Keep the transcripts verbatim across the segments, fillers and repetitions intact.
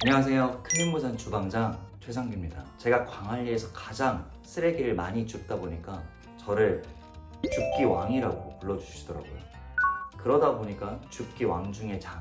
안녕하세요. 클린부산 주방장 최상규입니다. 제가 광안리에서 가장 쓰레기를 많이 줍다 보니까 저를 줍기 왕이라고 불러주시더라고요. 그러다 보니까 줍기 왕 중에 장,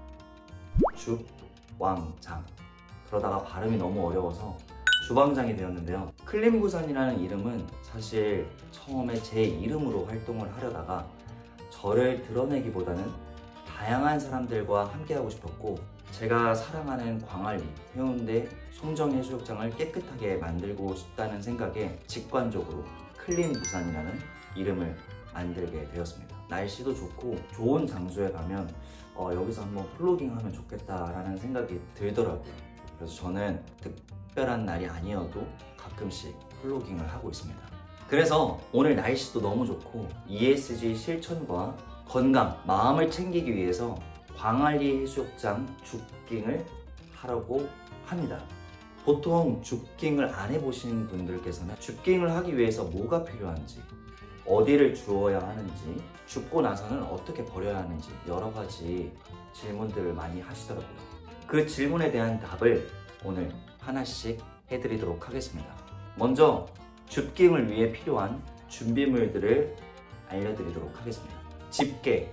줍왕장. 그러다가 발음이 너무 어려워서 주방장이 되었는데요. 클린부산이라는 이름은 사실 처음에 제 이름으로 활동을 하려다가 저를 드러내기보다는 다양한 사람들과 함께하고 싶었고, 제가 사랑하는 광안리, 해운대, 송정해수욕장을 깨끗하게 만들고 싶다는 생각에 직관적으로 클린부산이라는 이름을 만들게 되었습니다. 날씨도 좋고 좋은 장소에 가면 어, 여기서 한번 플로깅 하면 좋겠다라는 생각이 들더라고요. 그래서 저는 특별한 날이 아니어도 가끔씩 플로깅을 하고 있습니다. 그래서 오늘 날씨도 너무 좋고 이에스지 실천과 건강, 마음을 챙기기 위해서 광안리 해수욕장 줍깅을 하려고 합니다. 보통 줍깅을 안 해보신 분들께서는 줍깅을 하기 위해서 뭐가 필요한지, 어디를 주워야 하는지, 줍고 나서는 어떻게 버려야 하는지 여러 가지 질문들을 많이 하시더라고요. 그 질문에 대한 답을 오늘 하나씩 해드리도록 하겠습니다. 먼저 줍깅을 위해 필요한 준비물들을 알려드리도록 하겠습니다. 집게,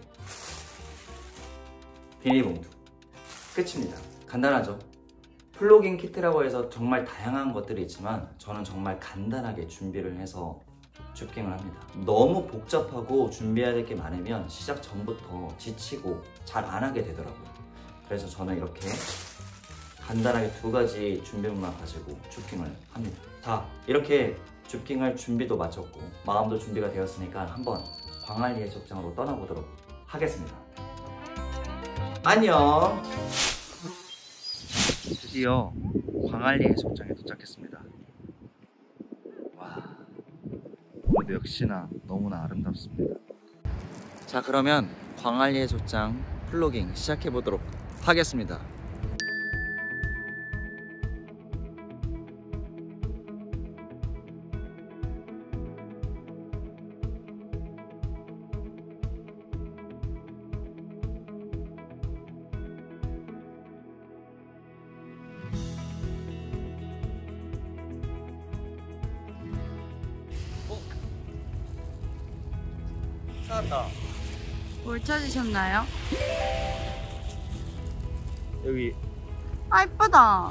비닐봉투, 끝입니다. 간단하죠? 플로깅 키트라고 해서 정말 다양한 것들이 있지만 저는 정말 간단하게 준비를 해서 줍깅을 합니다. 너무 복잡하고 준비해야 될 게 많으면 시작 전부터 지치고 잘 안 하게 되더라고요. 그래서 저는 이렇게 간단하게 두 가지 준비물만 가지고 줍깅을 합니다. 자, 이렇게 줍깅할 준비도 마쳤고 마음도 준비가 되었으니까 한번 광안리 해수욕장으로 떠나보도록 하겠습니다. 안녕! 드디어 광안리 해수욕장에 도착했습니다. 와, 오늘도 역시나 너무나 아름답습니다. 자, 그러면 광안리 해수욕장 플로깅 시작해보도록 하겠습니다. 찾았다. 뭘 찾으셨나요? 여기 아, 예쁘다.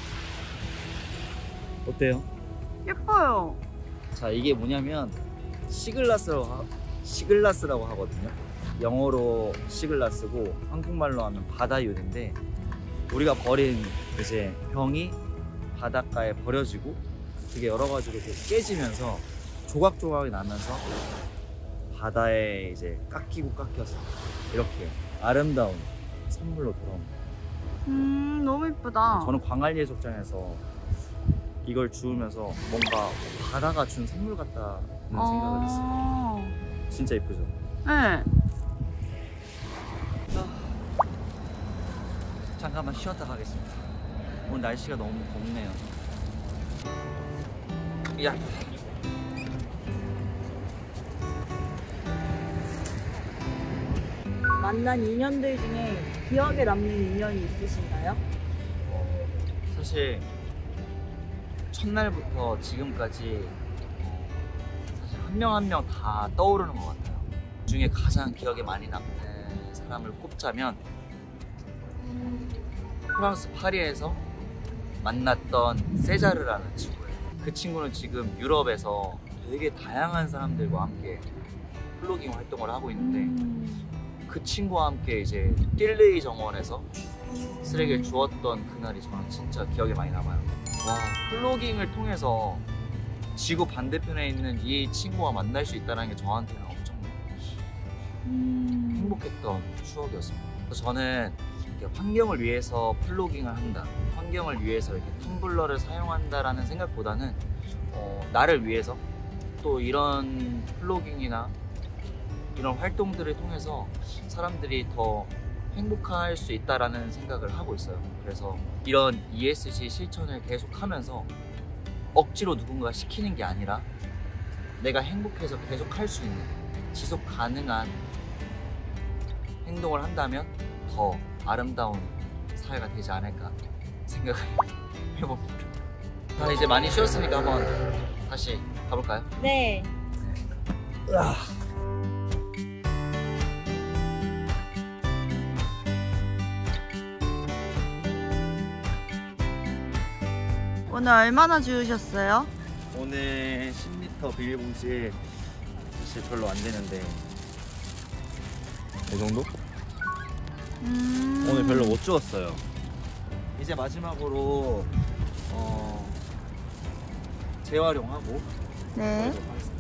어때요? 예뻐요. 자, 이게 뭐냐면 시글라스라고, 하, 시글라스라고 하거든요. 영어로 시글라스고 한국말로 하면 바다유리인데, 우리가 버린 이제 병이 바닷가에 버려지고 그게 여러 가지로 깨지면서 조각조각이 나면서 바다에 이제 깎이고 깎여서 이렇게 아름다운 선물로 돌아옵니다. 음, 너무 예쁘다. 저는 광안리 해수욕장에서 이걸 주우면서 뭔가 바다가 준 선물 같다는 어... 생각을 했어요. 진짜 예쁘죠? 네. 잠깐만 쉬었다 가겠습니다. 오늘 날씨가 너무 덥네요. 야. 만난 인연들 중에 기억에 남는 인연이 있으신가요? 사실 첫날부터 지금까지 사실 한 명 한 명 다 떠오르는 것 같아요. 그 중에 가장 기억에 많이 남는 사람을 꼽자면 프랑스 파리에서 만났던 세자르라는 친구예요. 그 친구는 지금 유럽에서 되게 다양한 사람들과 함께 플로깅 활동을 하고 있는데, 음... 그 친구와 함께 이제 띨레이 정원에서 쓰레기를 주웠던 그날이 저는 진짜 기억에 많이 남아요. 와, 플로깅을 통해서 지구 반대편에 있는 이 친구와 만날 수 있다는 게 저한테는 엄청 음... 행복했던 추억이었습니다. 그래서 저는 이렇게 환경을 위해서 플로깅을 한다, 환경을 위해서 이렇게 텀블러를 사용한다라는 생각보다는 어, 나를 위해서 또 이런 플로깅이나 이런 활동들을 통해서 사람들이 더 행복할 수 있다라는 생각을 하고 있어요. 그래서 이런 이에스지 실천을 계속하면서 억지로 누군가 시키는 게 아니라 내가 행복해서 계속 할 수 있는 지속 가능한 행동을 한다면 더 아름다운 사회가 되지 않을까 생각을 해봅니다. 아, 이제 많이 쉬었으니까 한번 다시 가볼까요? 네. 으아. 오늘 얼마나 주우셨어요? 오늘 십 리터 비닐봉지에 사실 별로 안 되는데 이 정도? 음... 오늘 별로 못 주웠어요. 이제 마지막으로 어, 재활용하고 네. 그러도록 하겠습니다.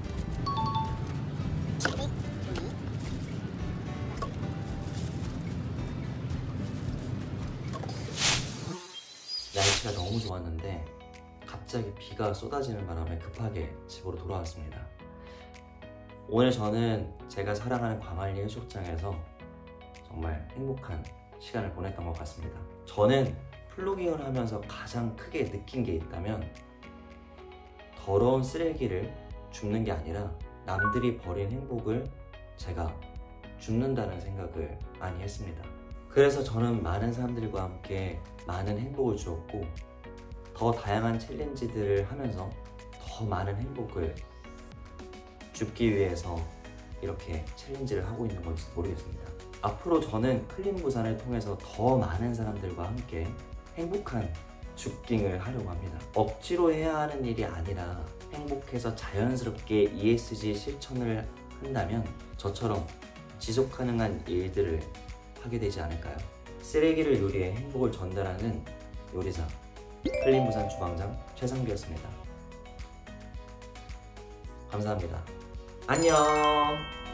날씨가 너무 좋았는데 갑자기 비가 쏟아지는 바람에 급하게 집으로 돌아왔습니다. 오늘 저는 제가 사랑하는 광안리 해수욕장에서 정말 행복한 시간을 보냈던 것 같습니다. 저는 플로깅을 하면서 가장 크게 느낀 게 있다면 더러운 쓰레기를 줍는 게 아니라 남들이 버린 행복을 제가 줍는다는 생각을 많이 했습니다. 그래서 저는 많은 사람들과 함께 많은 행복을 주었고 더 다양한 챌린지들을 하면서 더 많은 행복을 줍기 위해서 이렇게 챌린지를 하고 있는 건지 모르겠습니다. 앞으로 저는 클린 부산을 통해서 더 많은 사람들과 함께 행복한 줍깅을 하려고 합니다. 억지로 해야 하는 일이 아니라 행복해서 자연스럽게 이에스지 실천을 한다면 저처럼 지속 가능한 일들을 하게 되지 않을까요? 쓰레기를 요리해 행복을 전달하는 요리사 클린 부산 주방장 최상규였습니다. 감사합니다. 안녕.